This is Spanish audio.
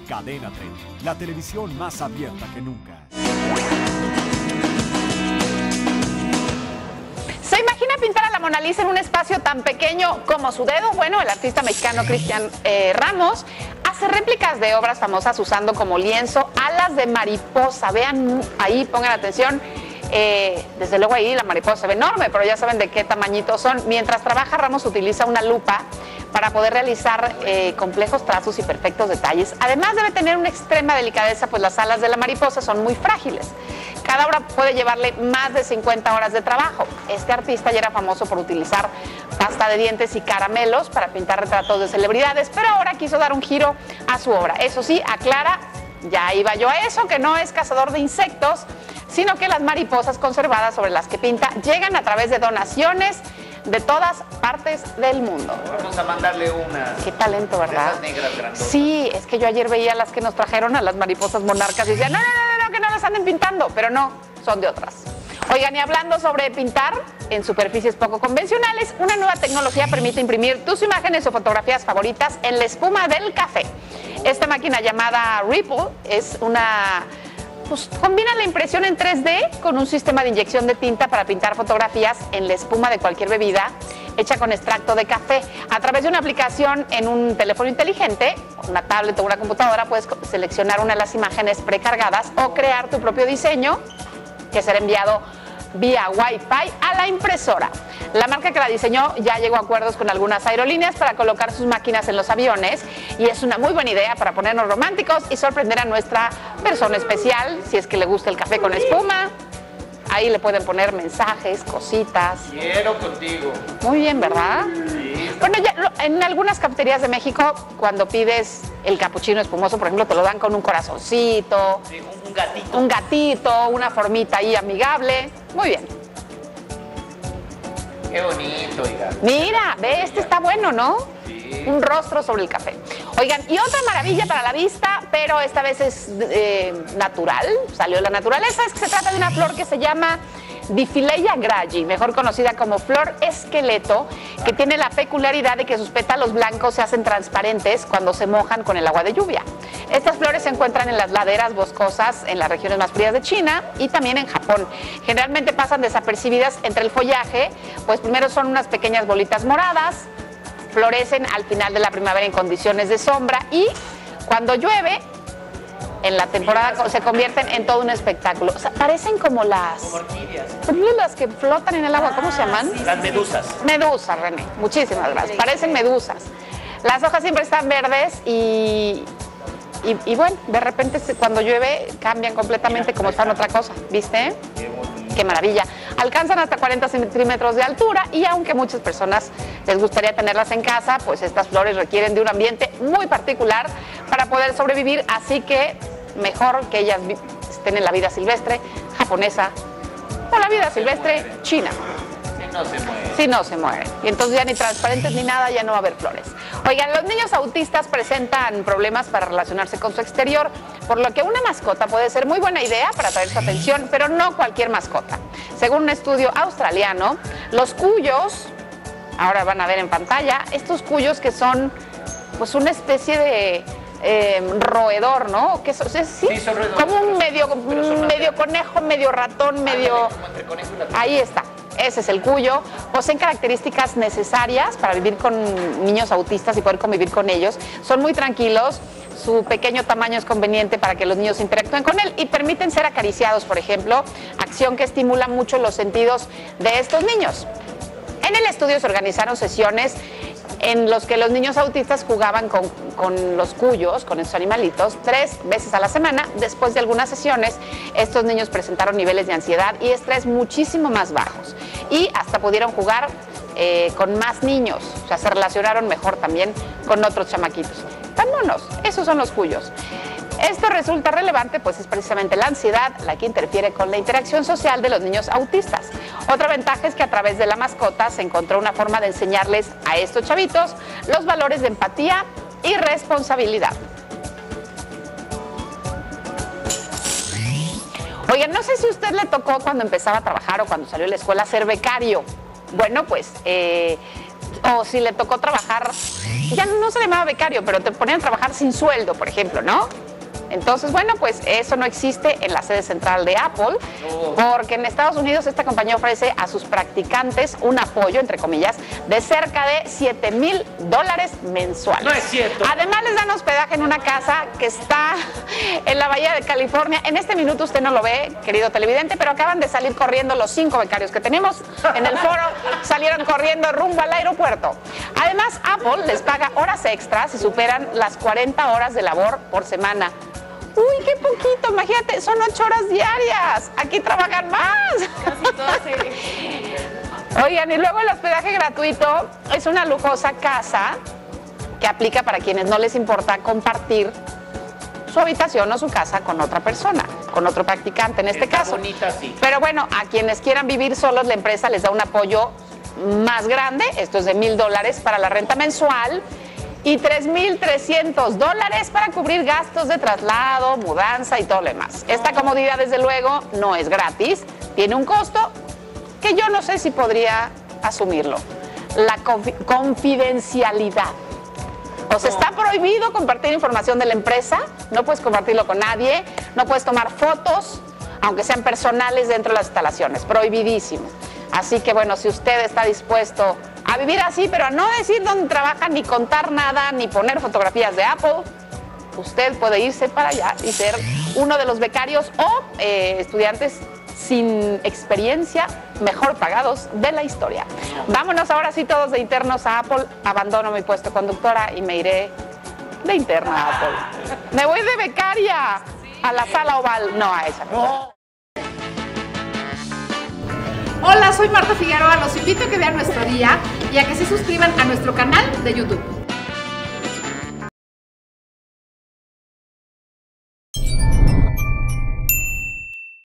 Cadena 30, la televisión más abierta que nunca. ¿Se imagina pintar a la Mona Lisa en un espacio tan pequeño como su dedo? Bueno, el artista mexicano Cristian Ramos hace réplicas de obras famosas usando como lienzo alas de mariposa. Vean ahí, pongan atención. Desde luego ahí la mariposa se ve enorme, pero ya saben de qué tamañitos son. Mientras trabaja, Ramos utiliza una lupa para poder realizar complejos trazos y perfectos detalles. Además debe tener una extrema delicadeza, pues las alas de la mariposa son muy frágiles. Cada obra puede llevarle más de 50 horas de trabajo. Este artista ya era famoso por utilizar pasta de dientes y caramelos para pintar retratos de celebridades, pero ahora quiso dar un giro a su obra. Eso sí, aclara, ya iba yo a eso, que no es cazador de insectos, sino que las mariposas conservadas sobre las que pinta llegan a través de donaciones de todas partes del mundo. Vamos a mandarle una. Qué talento, ¿verdad? Esas negras grandotas. Sí, es que yo ayer veía las que nos trajeron, a las mariposas monarcas, y decían, no, que no las anden pintando, pero no, son de otras. Oigan, y hablando sobre pintar en superficies poco convencionales, una nueva tecnología permite imprimir tus imágenes o fotografías favoritas en la espuma del café. Esta máquina llamada Ripple es pues combina la impresión en 3D con un sistema de inyección de tinta para pintar fotografías en la espuma de cualquier bebida hecha con extracto de café. A través de una aplicación en un teléfono inteligente, una tablet o una computadora, puedes seleccionar una de las imágenes precargadas o crear tu propio diseño que será enviado vía Wi-Fi a la impresora. La marca que la diseñó ya llegó a acuerdos con algunas aerolíneas para colocar sus máquinas en los aviones y es una muy buena idea para ponernos románticos y sorprender a nuestra persona especial, si es que le gusta el café con espuma. Ahí le pueden poner mensajes, cositas. Quiero contigo. Muy bien, ¿verdad? Sí. Bueno, ya en algunas cafeterías de México, cuando pides el capuchino espumoso, por ejemplo, te lo dan con un corazoncito. Sí, un gatito. Un gatito, una formita ahí amigable. Muy bien. Qué bonito, oiga. Mira, ve, este está bueno, ¿no? Sí. Un rostro sobre el café. Oigan, y otra maravilla para la vista, pero esta vez es natural, salió de la naturaleza, es que se trata de una flor que se llama Diphylleia gragi, mejor conocida como flor esqueleto, que tiene la peculiaridad de que sus pétalos blancos se hacen transparentes cuando se mojan con el agua de lluvia. Estas flores se encuentran en las laderas boscosas en las regiones más frías de China y también en Japón. Generalmente pasan desapercibidas entre el follaje, pues primero son unas pequeñas bolitas moradas, florecen al final de la primavera en condiciones de sombra y cuando llueve, en la temporada se convierten en todo un espectáculo. O sea, parecen como las... Como orquídeas. Las que flotan en el agua, ¿cómo se llaman? Sí, las medusas. Medusas, René. Muchísimas gracias. Parecen medusas. Las hojas siempre están verdes y bueno, de repente cuando llueve cambian completamente como están otra cosa. ¿Viste? Qué bonito. Qué maravilla. Alcanzan hasta 40 centímetros de altura y aunque muchas personas les gustaría tenerlas en casa, pues estas flores requieren de un ambiente muy particular para poder sobrevivir, así que mejor que ellas estén en la vida silvestre japonesa o la vida silvestre china. Si no se mueve. Si no se mueren. Y entonces ya ni transparentes ni nada, ya no va a haber flores. Oigan, los niños autistas presentan problemas para relacionarse con su exterior, por lo que una mascota puede ser muy buena idea para atraer su atención, pero no cualquier mascota. Según un estudio australiano, los cuyos, ahora van a ver en pantalla, estos cuyos que son pues una especie de roedor, ¿no? ¿Sí? Sí, son roedores, como un medio alternos. conejo, medio ratón, medio... Ándale, como entre conejo y ratón. Ahí está. Ese es el cuyo. Poseen características necesarias para vivir con niños autistas y poder convivir con ellos. Son muy tranquilos. Su pequeño tamaño es conveniente para que los niños interactúen con él y permiten ser acariciados, por ejemplo, acción que estimula mucho los sentidos de estos niños. En el estudio se organizaron sesiones en los que los niños autistas jugaban con los cuyos, con estos animalitos, 3 veces a la semana. Después de algunas sesiones, estos niños presentaron niveles de ansiedad y estrés muchísimo más bajos y hasta pudieron jugar con más niños, o sea, se relacionaron mejor también con otros chamaquitos. Tan monos, esos son los cuyos. Esto resulta relevante, pues es precisamente la ansiedad la que interfiere con la interacción social de los niños autistas. Otra ventaja es que a través de la mascota se encontró una forma de enseñarles a estos chavitos los valores de empatía y responsabilidad. Oigan, no sé si a usted le tocó cuando empezaba a trabajar o cuando salió de la escuela ser becario. Bueno, pues O si le tocó trabajar, ya no se le llamaba becario, pero te ponían a trabajar sin sueldo, por ejemplo, ¿no? Entonces, bueno, pues eso no existe en la sede central de Apple, porque en Estados Unidos esta compañía ofrece a sus practicantes un apoyo, entre comillas, de cerca de $7,000 mensuales. No es cierto. Además, les dan hospedaje en una casa que está en la Bahía de California. En este minuto usted no lo ve, querido televidente, pero acaban de salir corriendo los 5 becarios que tenemos en el foro. Salieron corriendo rumbo al aeropuerto. Además, Apple les paga horas extras si superan las 40 horas de labor por semana. Uy, qué poquito, imagínate, son 8 horas diarias. Aquí trabajan más. Casi todas, sí. Oigan, y luego el hospedaje gratuito es una lujosa casa que aplica para quienes no les importa compartir su habitación o su casa con otra persona, con otro practicante en este Está caso. bonita, sí. Pero bueno, a quienes quieran vivir solos, la empresa les da un apoyo más grande, esto es de $1,000 para la renta mensual y $3,300 para cubrir gastos de traslado, mudanza y todo lo demás. Esta comodidad, desde luego, no es gratis, tiene un costo que yo no sé si podría asumirlo. La confidencialidad. O sea, está prohibido compartir información de la empresa, no puedes compartirlo con nadie, no puedes tomar fotos, aunque sean personales dentro de las instalaciones, prohibidísimo. Así que bueno, si usted está dispuesto a vivir así, pero a no decir dónde trabaja, ni contar nada, ni poner fotografías de Apple, usted puede irse para allá y ser uno de los becarios o estudiantes sin experiencia mejor pagados de la historia. Vámonos ahora sí todos de internos a Apple. Abandono mi puesto conductora y me iré de interna a Apple. Me voy de becaria a la sala oval. No, a esa no. Hola, soy Marta Figueroa. Los invito a que vean nuestro día y a que se suscriban a nuestro canal de YouTube.